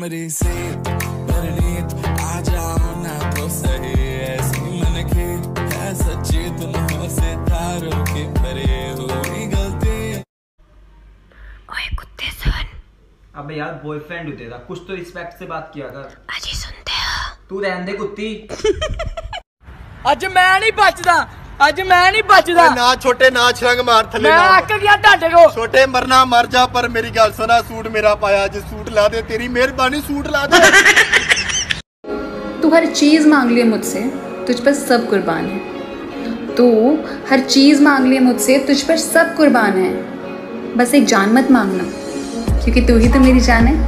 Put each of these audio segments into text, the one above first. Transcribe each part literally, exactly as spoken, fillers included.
मेरी सेहत परनीत आ जाओ ना तो सही ऐसी मन की है सच्ची तुम हो सितारों की परे हुई गलती। ओए कुत्ते सुन। अबे यार बॉयफ्रेंड हो तेरा, कुछ तो रिस्पेक्ट से बात किया कर। अजी सुनते हो? तू रहने दे कुत्ती। अज मैं नहीं बचदा, अज मैं नहीं बचदा। ना छोटे ना छलंग मार थले मैं आक गया ढाडे को। छोटे मरना मर जा पर मेरी गल सुना, सूट मेरा पाया आज सूट ला दे, तेरी मेहरबानी सूट ला दे। तू हर चीज मांग लिए मुझसे, तुझ पर सब कुर्बान है। तू हर चीज मांग लिए मुझसे, तुझ पर सब कुर्बान है। बस एक जान मत मांगना, क्योंकि तू ही तो मेरी जान है।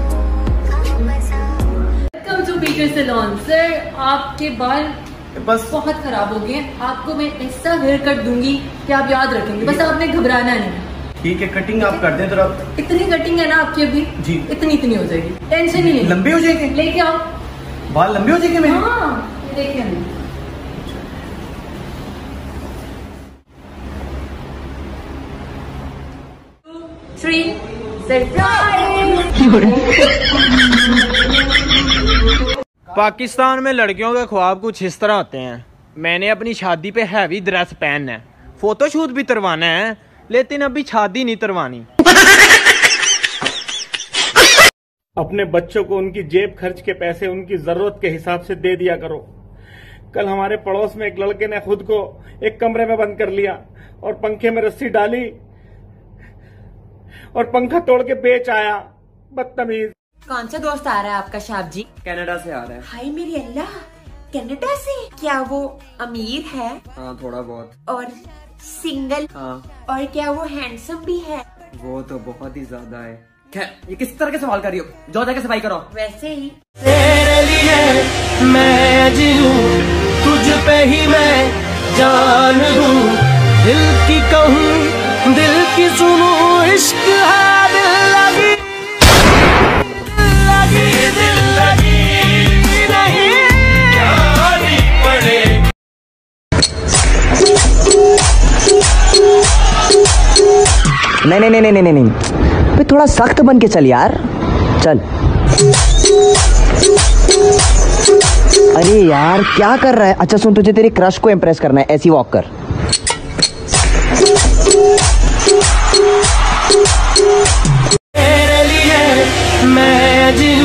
Welcome to beauty salon. Sir आपके बाल बस बहुत खराब हो गए हैं, आपको मैं ऐसा हेयर कट दूंगी कि आप याद रखेंगे। बस आपने घबराना नहीं। ठीक है, कटिंग आप कर दें थोड़ा। इतनी कटिंग है ना आपकी अभी जी, इतनी इतनी हो जाएगी, टेंशन ही नहीं। लंबे हो जाएंगे? लेके आओ, बाल लंबे हो जाएंगे मेरे। हाँ देखिए नहीं। थ्री पाकिस्तान में लड़कियों के ख्वाब कुछ इस तरह होते हैं। मैंने अपनी शादी पे हैवी ड्रेस पहनना है, फोटोशूट भी करवाना है, लेकिन अभी शादी नहीं करवानी। अपने बच्चों को उनकी जेब खर्च के पैसे उनकी जरूरत के हिसाब से दे दिया करो। कल हमारे पड़ोस में एक लड़के ने खुद को एक कमरे में बंद कर लिया और पंखे में रस्सी डाली और पंखा तोड़ के बेच आया। बदतमीज। कौन सा दोस्त आ रहा है आपका शाब जी? कनाडा से आ रहा है। हाय मेरी अल्लाह, कनाडा से? क्या वो अमीर है? हाँ थोड़ा बहुत। और सिंगल? हाँ। और क्या वो हैंडसम भी है? वो तो बहुत ही ज्यादा है। क्या ये किस तरह के सवाल कर रही हो? जाओ जाके सफाई करो। वैसे ही तेरे लिए मैं जीऊं, तुझ पे ही मैं जान दूं, दिल की कहूँ दिल की सुनूं, इश्क है दिल लगी लगी दिल लगी नहीं जानी पड़े। नहीं नहीं नहीं नहीं नहीं नहीं पे थोड़ा सख्त बन के चल यार, चल। अरे यार क्या कर रहा है? अच्छा सुन, तुझे तेरी क्रश को इम्प्रेस करना है, ऐसी वॉक कर। तेरे लिए मैं जी